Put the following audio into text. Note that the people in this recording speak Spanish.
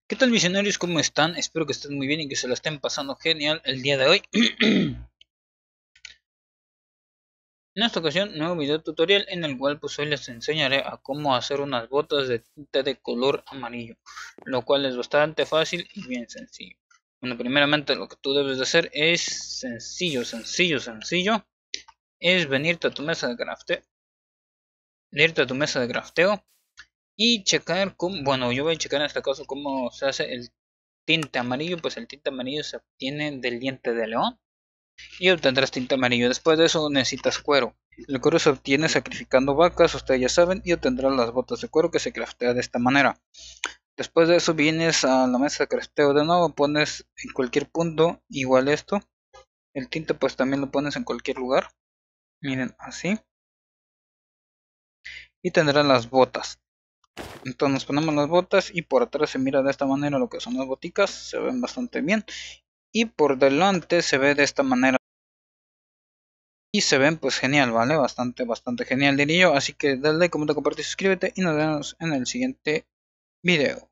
¿Qué tal, visionarios? ¿Cómo están? Espero que estén muy bien y que se la estén pasando genial el día de hoy. En esta ocasión, nuevo video tutorial en el cual pues hoy les enseñaré a cómo hacer unas botas de tinta de color amarillo, lo cual es bastante fácil y bien sencillo. Bueno, primeramente lo que tú debes de hacer es sencillo, es venirte a tu mesa de crafteo, y checar cómo, bueno, yo voy a checar en este caso cómo se hace el tinte amarillo. Pues el tinte amarillo se obtiene del diente de león y obtendrás tinte amarillo. Después de eso necesitas cuero. El cuero se obtiene sacrificando vacas, ustedes ya saben, y obtendrás las botas de cuero que se craftea de esta manera. Después de eso vienes a la mesa de crafteo de nuevo, pones en cualquier punto igual esto. El tinte pues también lo pones en cualquier lugar. Miren, así. Y tendrás las botas. Entonces nos ponemos las botas y por atrás se mira de esta manera lo que son las boticas. Se ven bastante bien. Y por delante se ve de esta manera. Y se ven pues genial, ¿vale? Bastante genial diría yo. Así que dale like, comenta, comparte y suscríbete y nos vemos en el siguiente video.